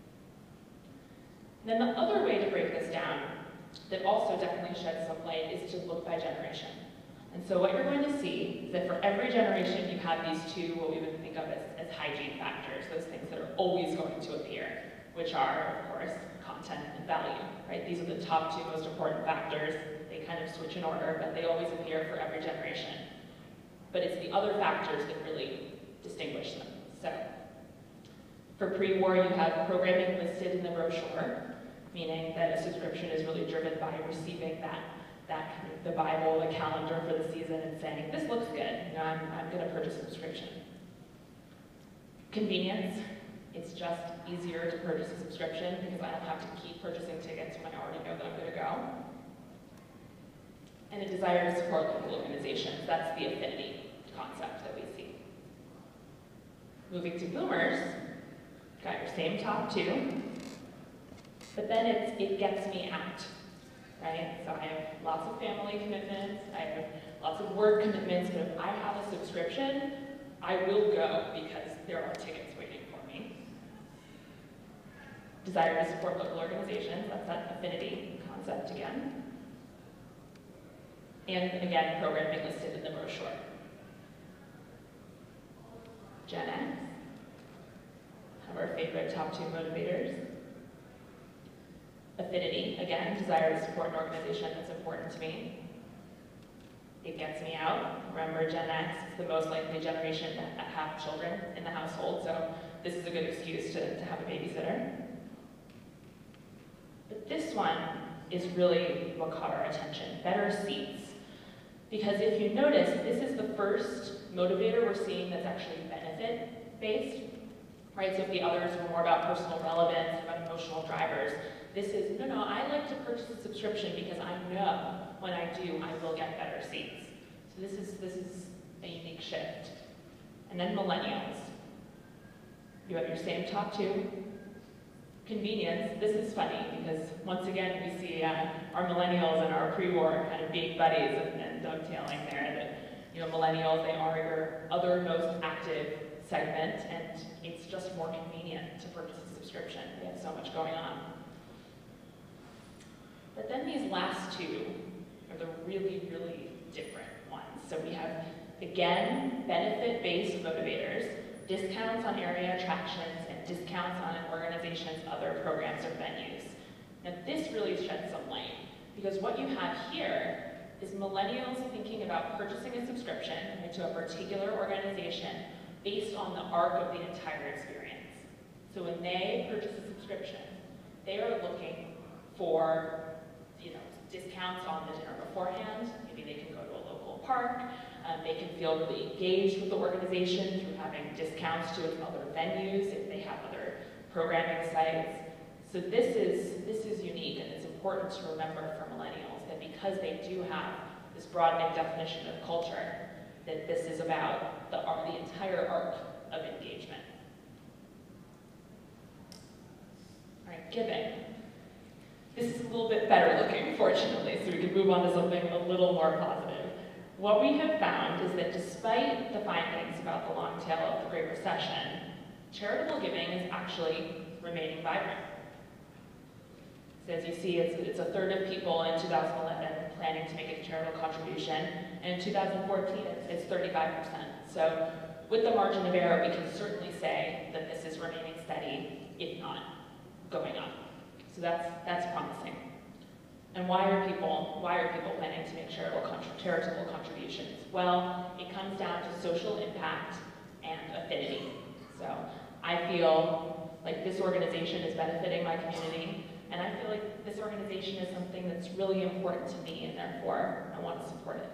And then the other way to break this down that also definitely sheds some light is to look by generation. And so what you're going to see is that for every generation you have these two, what we would think of as, as hygiene factors, those things that are always going to appear, which are, of course, content and value, right? These are the top two most important factors. They kind of switch in order, but they always appear for every generation. But it's the other factors that really distinguish them. So for pre-war, you have programming listed in the brochure, meaning that a subscription is really driven by receiving that, that kind of the Bible, the calendar for the season, and saying, this looks good, you know, I'm, I'm going to purchase a subscription. Convenience, it's just easier to purchase a subscription because I don't have to keep purchasing tickets when I already know that I'm going to go. And a desire to support local organizations, that's the affinity concept that we see. Moving to boomers, got your same top two. But then it's, it gets me out, right? So I have lots of family commitments, I have lots of work commitments, but if I have a subscription, I will go because there are tickets waiting for me. Desire to support local organizations, that's that affinity concept again. And again, programming listed in the brochure. Gen X, have our favorite top two motivators. Affinity, again, desire to support an organization that's important to me. It gets me out. Remember, Gen X is the most likely generation to have children in the household, so this is a good excuse to, to have a babysitter. But this one is really what caught our attention, better seats. Because if you notice, this is the first motivator we're seeing that's actually benefit-based, right? So if the others were more about personal relevance, about emotional drivers, this is, no, no, I like to purchase a subscription because I know when I do, I will get better seats. So this is, this is a unique shift. And then millennials. You have your same top two. Convenience. This is funny because once again we see uh, our millennials and our pre-war kind of being buddies and, and dovetailing there. That, you know, millennials, they are your other most active segment, and it's just more convenient to purchase a subscription. They have so much going on. But then these last two are the really, really different ones. So we have, again, benefit-based motivators, discounts on area attractions, and discounts on an organization's other programs or venues. Now this really sheds some light, because what you have here is millennials thinking about purchasing a subscription to a particular organization based on the arc of the entire experience. So when they purchase a subscription, they are looking for, you know, discounts on the dinner beforehand. Maybe they can go to a local park. Um, they can feel really engaged with the organization through having discounts to its other venues if they have other programming sites. So this is, this is unique, and it's important to remember for millennials that because they do have this broadening definition of culture, that this is about the, the entire arc of engagement. All right, giving. This is a little bit better looking, fortunately, so we can move on to something a little more positive. What we have found is that despite the findings about the long tail of the Great Recession, charitable giving is actually remaining vibrant. So as you see, it's, it's a third of people in two thousand eleven planning to make a charitable contribution, and in two thousand fourteen, it's, it's thirty-five percent. So with the margin of error, we can certainly say that this is remaining steady, if not going up. So that's, that's promising. And why are people, why are people planning to make charitable, charitable contributions? Well, it comes down to social impact and affinity. So I feel like this organization is benefiting my community, and I feel like this organization is something that's really important to me, and therefore I want to support it.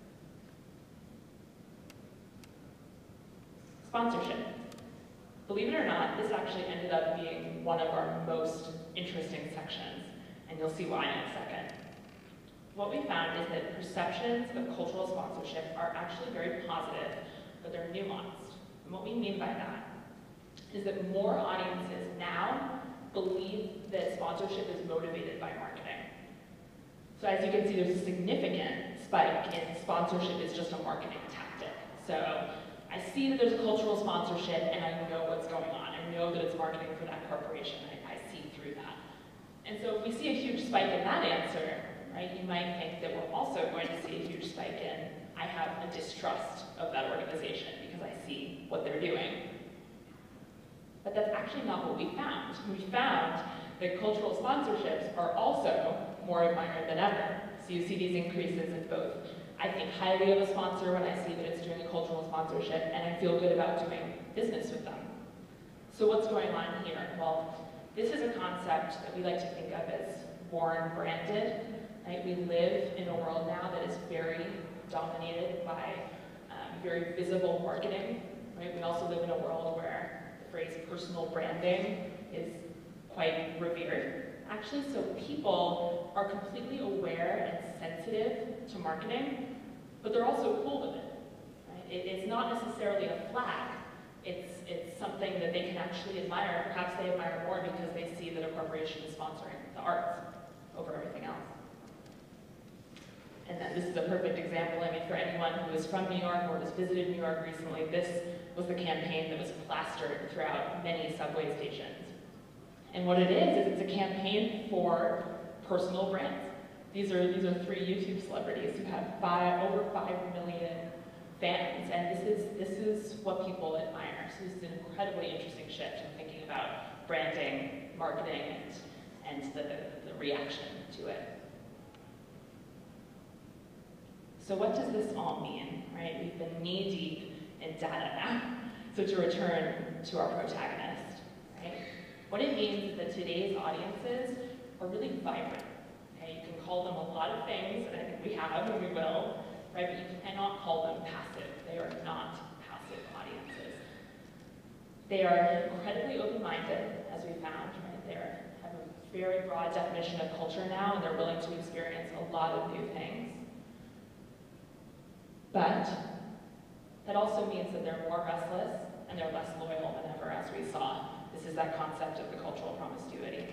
Sponsorship. Believe it or not, this actually ended up being one of our most interesting sections, and you'll see why in a second. What we found is that perceptions of cultural sponsorship are actually very positive, but they're nuanced. And what we mean by that is that more audiences now believe that sponsorship is motivated by marketing. So as you can see, there's a significant spike in sponsorship is just a marketing tactic. So I see that there's a cultural sponsorship, and I know what's going on. I know that it's marketing for that corporation. I, I see through that. And so if we see a huge spike in that answer, right, you might think that we're also going to see a huge spike in, I have a distrust of that organization because I see what they're doing. But that's actually not what we found. We found that cultural sponsorships are also more admired than ever. So you see these increases in both, I think highly of a sponsor when I see that it's doing a cultural sponsorship, and I feel good about doing business with them. So what's going on here? Well, this is a concept that we like to think of as born branded. Right? We live in a world now that is very dominated by um, very visible marketing. Right? We also live in a world where the phrase personal branding is quite revered. Actually, so people are completely aware and sensitive to marketing, but they're also cool with it. Right? It it's not necessarily a flag. It's, it's something that they can actually admire. Perhaps they admire more because they see that a corporation is sponsoring the arts over everything else. And then this is a perfect example. I mean, for anyone who is from New York or has visited New York recently, this was the campaign that was plastered throughout many subway stations. And what it is, is it's a campaign for personal brands. These are, these are three YouTube celebrities who have five, over five million fans, and this is, this is what people admire. So this is an incredibly interesting shift in thinking about branding, marketing, and, and the, the reaction to it. So what does this all mean, right? We've been knee-deep in data now. So to return to our protagonist, right? What it means is that today's audiences are really vibrant, okay? You can call them a lot of things, and I think we have and we will, right? But you cannot call them passive. They are not passive audiences. They are incredibly open-minded, as we found, right? They are, have a very broad definition of culture now, and they're willing to experience a lot of new things. But that also means that they're more restless and they're less loyal than ever, as we saw. This is that concept of the cultural promiscuity.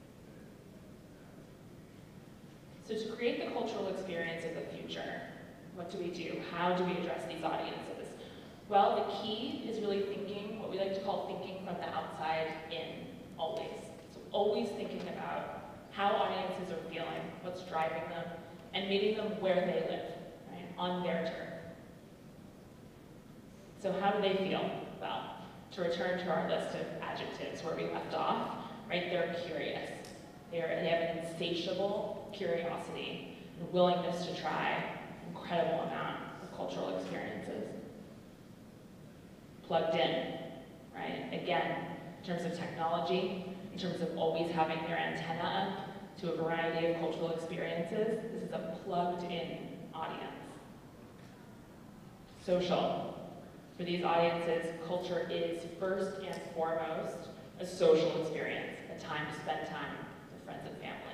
So to create the cultural experience of the future, what do we do? How do we address these audiences? Well, the key is really thinking, what we like to call thinking from the outside in, always. So always thinking about how audiences are feeling, what's driving them, and meeting them where they live, right, on their turf. So how do they feel? Well, to return to our list of adjectives where we left off, right, they're curious. They're, they have an insatiable curiosity and willingness to try an incredible amount of cultural experiences. Plugged in, right? Again, in terms of technology, in terms of always having their antenna up to a variety of cultural experiences, this is a plugged-in audience. Social. For these audiences, culture is first and foremost a social experience, a time to spend time with friends and family.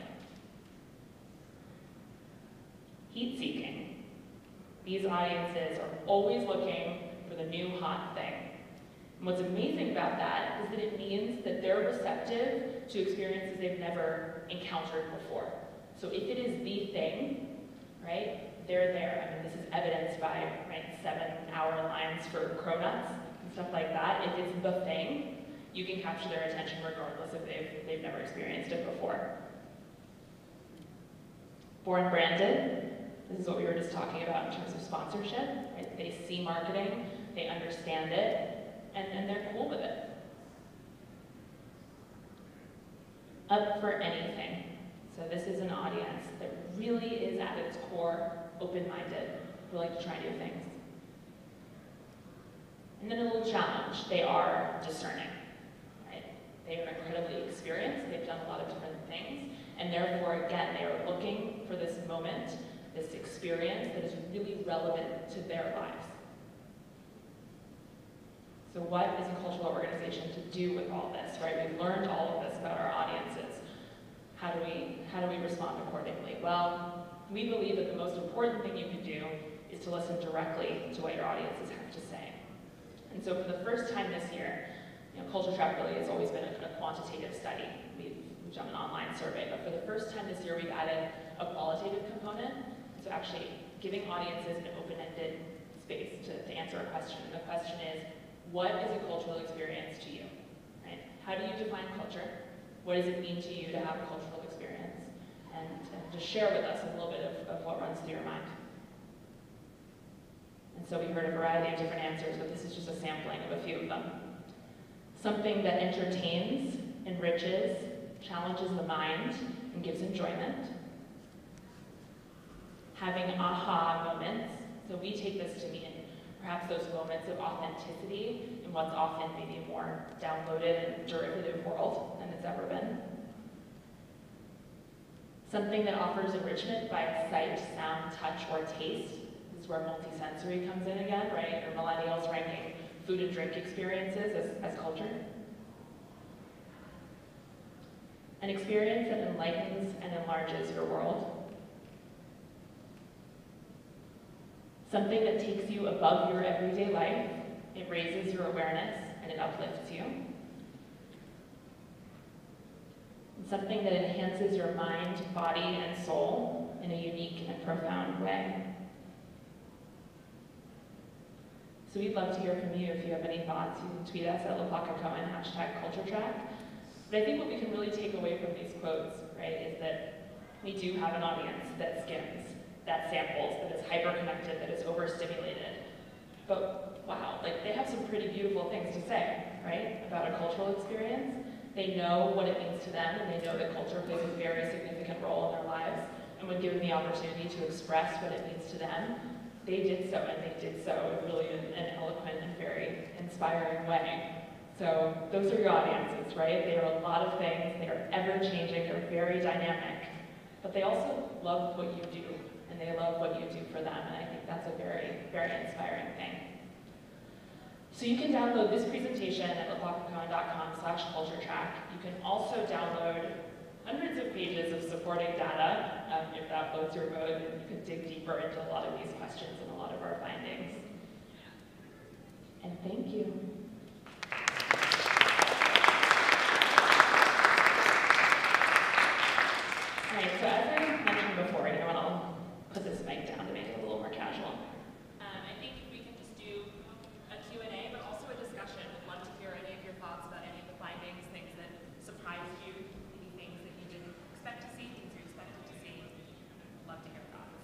Heat-seeking. These audiences are always looking for the new hot thing. And what's amazing about that is that it means that they're receptive to experiences they've never encountered before. So if it is the thing, right, they're there. I mean, this is evidenced by, right, seven-hour lines for cronuts and stuff like that. If it's the thing, you can capture their attention regardless if they've, they've never experienced it before. Born branded. This is what we were just talking about in terms of sponsorship, right? They see marketing, they understand it, and, and they're cool with it. Up for anything. So this is an audience that really is at its core open-minded, willing to try new things. And then a little challenge, they are discerning, right? They are incredibly experienced, they've done a lot of different things, and therefore, again, they are looking for this moment, this experience that is really relevant to their lives. So what is a cultural organization to do with all this, right? We've learned all of this about our audiences. How do we, how do we respond accordingly? Well, we believe that the most important thing you can do is to listen directly to what your audiences have to say. And so for the first time this year, you know, Culture Track really has always been a, a quantitative study. We've, we've done an online survey, but for the first time this year, we've added a qualitative component. So actually giving audiences an open-ended space to, to answer a question. And the question is, what is a cultural experience to you? Right? How do you define culture? What does it mean to you to have a cultural experience? And, and just share with us a little bit of, of what runs through your mind. And so we heard a variety of different answers, but this is just a sampling of a few of them. Something that entertains, enriches, challenges the mind, and gives enjoyment. Having aha moments. So we take this to mean perhaps those moments of authenticity in what's often maybe a more downloaded and derivative world than it's ever been. Something that offers enrichment by sight, sound, touch, or taste. This is where multisensory comes in again, right? Or millennials ranking food and drink experiences as, as culture. An experience that enlightens and enlarges your world. Something that takes you above your everyday life. It raises your awareness and it uplifts you. And something that enhances your mind, body, and soul in a unique and profound way. So we'd love to hear from you if you have any thoughts. You can tweet us at LaPlaca Cohen, hashtag Culture Track. But I think what we can really take away from these quotes, right, is that we do have an audience that skims, that samples, that is hyper-connected, that is overstimulated. But wow, like they have some pretty beautiful things to say, right, about a cultural experience. They know what it means to them, and they know that culture plays a very significant role in their lives. And and when given the opportunity to express what it means to them, they did so, and they did so in really an, an eloquent and very inspiring way. So those are your audiences, right? They are a lot of things, they are ever-changing, they're very dynamic, but they also love what you do, and they love what you do for them, and I think that's a very, very inspiring thing. So you can download this presentation at laclacacon.com slash culture track. You can also download hundreds of pages of supporting data, um, if that floats your boat, and you can dig deeper into a lot of these questions and a lot of our findings. And thank you. All right, so as I mentioned before, you know what, I'll put this mic down to make it a little more casual. Um, I think we can just do a Q and A, but also a discussion. I'd love to hear any of your thoughts about any of the findings, things that surprised you, any things that you didn't expect to see, things you expected to see. Love to hear thoughts.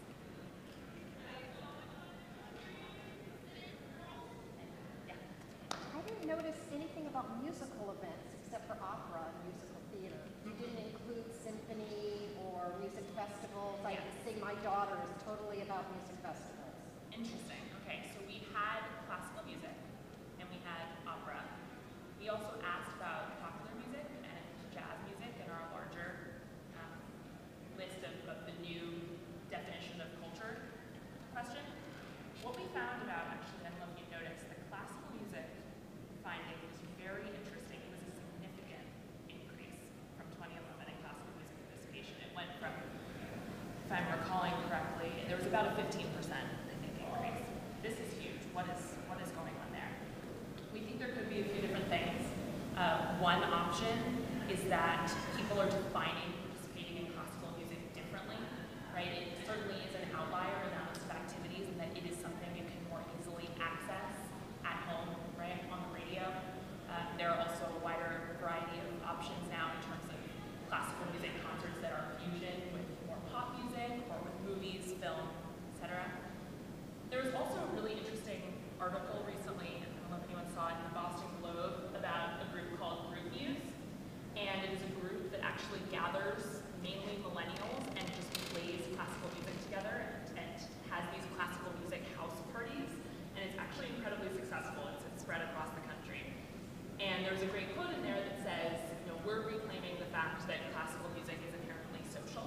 Yeah. I didn't notice anything about musical events except for opera and musical theater. You didn't include symphony or music festivals. I Yeah. see my daughter is totally about music festivals. Interesting. Okay, so we had classical music and we had opera. We also asked about popular music and jazz music in our larger um, list of, of the new definition of culture question. What we found about, actually, I don't know if you noticed, the classical music finding was very interesting. It was a significant increase from twenty eleven in classical music participation. It went from, if I'm recalling correctly, there was about a fifteen percent, I think, increase. This is huge. What is, what is going on there? We think there could be a few different things. Uh, one option is that people are defining participating in classical music differently, right? It certainly is an outlier in that list of activities, and that it is something you can more easily access at home, right, on the radio. Uh, there are also a wider variety of options now in terms of classical music concerts that are fusion with more pop music or with movies, film, et cetera. There was also a really interesting article recently, I don't know if anyone saw it, in the Boston Globe about a group called Group Muse. And it is a group that actually gathers mainly millennials and just plays classical music together and, and has these classical music house parties. And it's actually incredibly successful. It's, it's spread across the country. And there's a great quote in there that says, you know, we're reclaiming the fact that classical music is inherently social.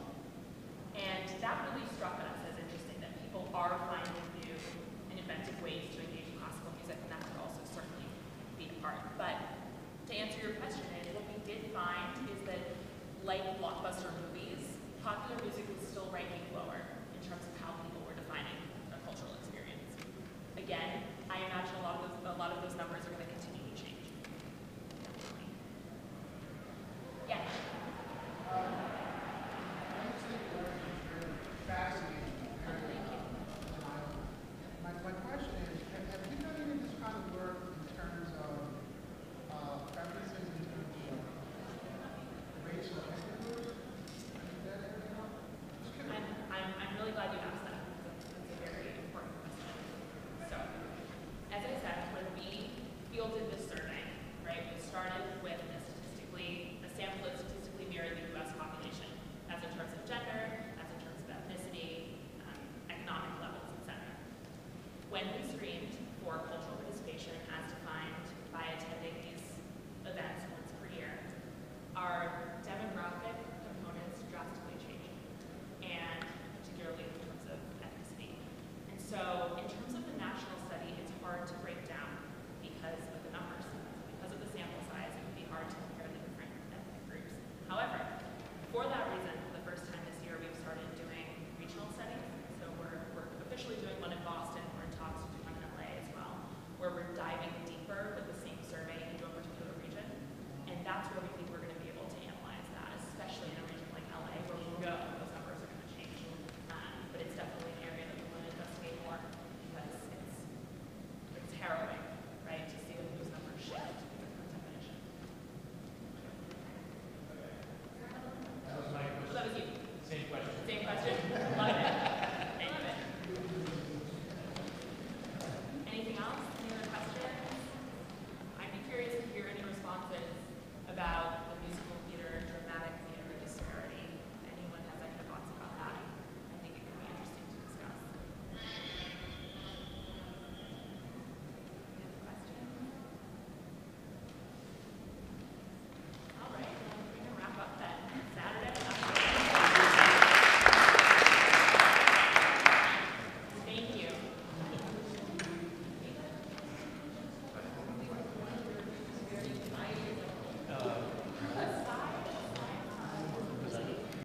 And that really struck us as interesting, that people are finding new and inventive ways to engage in classical music, and that could also certainly be a part. But to answer your question, Ed, what we did find is that, like blockbuster movies, popular music was still ranking lower in terms of how people were defining a cultural experience. Again, I imagine a lot of those, a lot of those numbers are going to continue to change. Definitely. Yeah. Fascinating. Oh, thank you. My, my question is, have, have you done any of this kind of work in terms of uh, preferences in terms of race or ethnic groups? Is that anything else? Just kidding. I'm, I'm, I'm really glad you asked that. That's a, that's a very important question. So, as I said, when we fielded this survey, right, we started with a statistically, a sample that statistically mirrored the U S population, as in terms of gender, as in terms of ethnicity, um, economic levels, et cetera. When we screened for cultural participation as defined by attending these events once per year, our demographic components drastically changed, and particularly in terms of ethnicity. And so in terms of the national study, it's hard to break down because of the numbers. Because of the sample size, it would be hard to compare the different ethnic groups. However, for that reason, for the first time this year, we've started doing regional studies. So we're, we're officially doing one in Boston, we're in talks to do one in L A as well, where we're diving deeper with the same survey into a particular region. And that's where we